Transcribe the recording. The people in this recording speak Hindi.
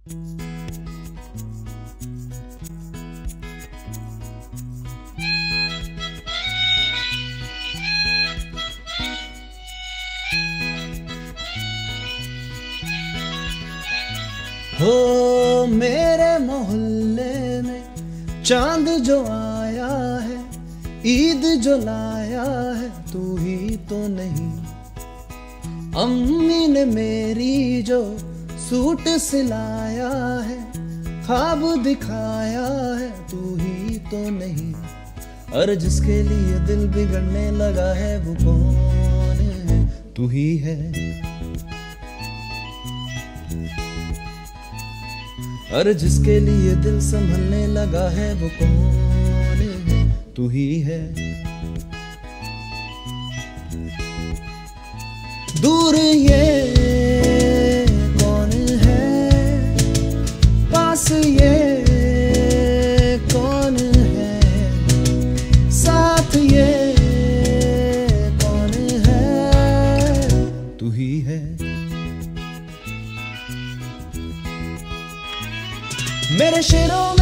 हो मेरे मोहल्ले में चांद जो आया है, ईद जो लाया है, तू ही तो नहीं। अम्मी ने मेरी जो सूट सिलाया है, ख्वाब दिखाया है, तू ही तो नहीं। और जिसके लिए दिल बिगड़ने लगा है वो कौन है? तू ही है। और जिसके लिए दिल संभलने लगा है वो कौन है? तू ही है। दूर ये कौन है, पास ये कौन है, साथ ये कौन है? तू ही है। मेरे शेरों में